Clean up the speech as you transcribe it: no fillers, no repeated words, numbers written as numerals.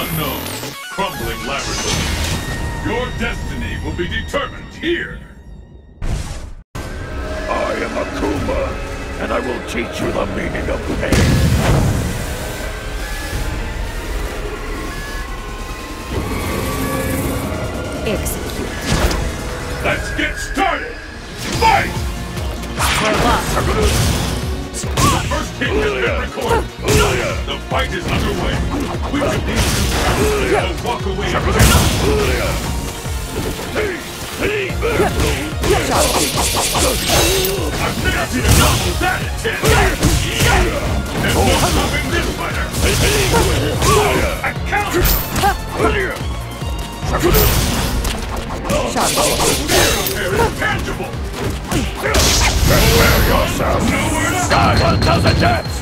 unknown, crumbling laboratory. Your destiny will be determined here. I am Akuma, and I will teach you the meaning of pain. Execute. Let's get started! Fight! We're lost. The first hit has been recorded. The fight is underway. Which of these two will walk away? I've never seen a novel that intense. There's no stopping this fighter. I counter. Fear is tangible. Prepare yourself! Die 1,000 deaths!